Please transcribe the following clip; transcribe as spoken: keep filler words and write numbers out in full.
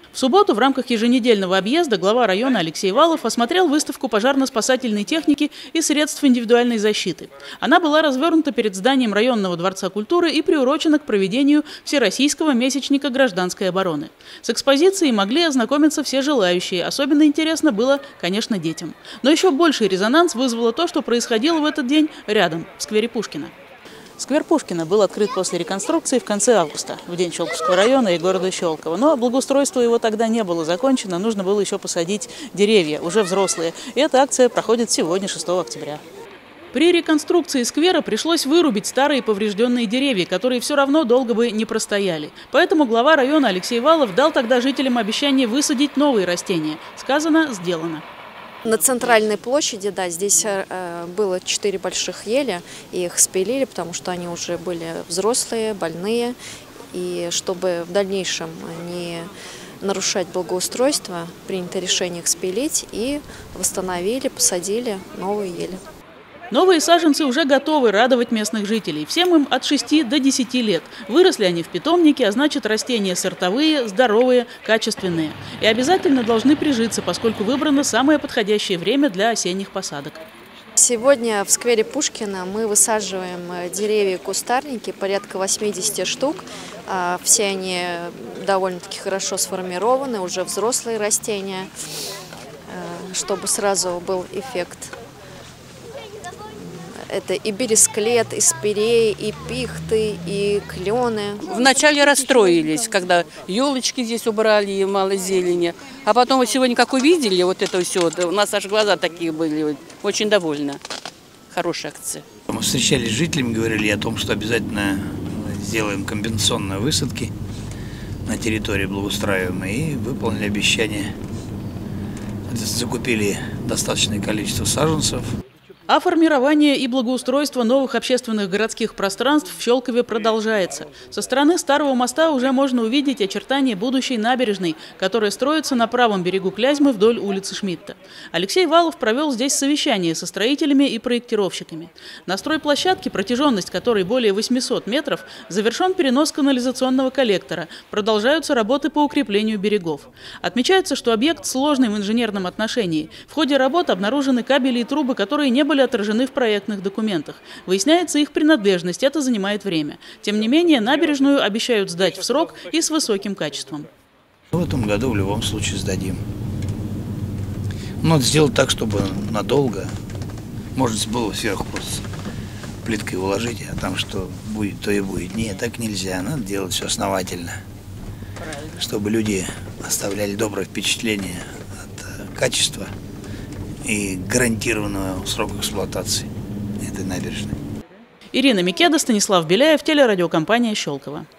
В субботу в рамках еженедельного объезда глава района Алексей Валов осмотрел выставку пожарно-спасательной техники и средств индивидуальной защиты. Она была развернута перед зданием районного дворца культуры и приурочена к проведению Всероссийского месячника гражданской обороны. С экспозицией могли ознакомиться все желающие. Особенно интересно было, конечно, детям. Но еще больший резонанс вызвало то, что происходило в этот день рядом, в сквере Пушкина. Сквер Пушкина был открыт после реконструкции в конце августа, в день Щелковского района и города Щелково. Но благоустройство его тогда не было закончено, нужно было еще посадить деревья, уже взрослые. И эта акция проходит сегодня, шестого октября. При реконструкции сквера пришлось вырубить старые поврежденные деревья, которые все равно долго бы не простояли. Поэтому глава района Алексей Валов дал тогда жителям обещание высадить новые растения. Сказано, сделано. На центральной площади, да, здесь э, было четыре больших ели, и их спилили, потому что они уже были взрослые, больные. И чтобы в дальнейшем не нарушать благоустройство, принято решение их спилить и восстановили, посадили новые ели. Новые саженцы уже готовы радовать местных жителей. Всем им от шести до десяти лет. Выросли они в питомнике, а значит, растения сортовые, здоровые, качественные. И обязательно должны прижиться, поскольку выбрано самое подходящее время для осенних посадок. Сегодня в сквере Пушкина мы высаживаем деревья и кустарники, порядка восьмидесяти штук. Все они довольно-таки хорошо сформированы, уже взрослые растения, чтобы сразу был эффект. Это и бересклет, и спиреи, и пихты, и клены. Вначале расстроились, когда елочки здесь убрали и мало зелени. А потом вот сегодня, как увидели вот это все, у нас аж глаза такие были, очень довольны. Хорошая акция. Мы встречались с жителями, говорили о том, что обязательно сделаем компенсационные высадки на территории благоустраиваемой, и выполнили обещание. Закупили достаточное количество саженцев. А формирование и благоустройство новых общественных городских пространств в Щелкове продолжается. Со стороны Старого моста уже можно увидеть очертания будущей набережной, которая строится на правом берегу Клязьмы вдоль улицы Шмидта. Алексей Валов провел здесь совещание со строителями и проектировщиками. На стройплощадке, протяженность которой более восьмисот метров, завершен перенос канализационного коллектора. Продолжаются работы по укреплению берегов. Отмечается, что объект сложный в инженерном отношении. В ходе работ обнаружены кабели и трубы, которые не были отражены в проектных документах. Выясняется их принадлежность, это занимает время. Тем не менее, набережную обещают сдать в срок и с высоким качеством. В этом году в любом случае сдадим. Надо сделать так, чтобы надолго. Может, было сверху просто плиткой уложить, а там что будет, то и будет. Нет, так нельзя. Надо делать все основательно. Правильно. Чтобы люди оставляли доброе впечатление от качества и гарантированного срока эксплуатации этой набережной. Ирина Микеда, Станислав Беляев, телерадиокомпания «Щелково».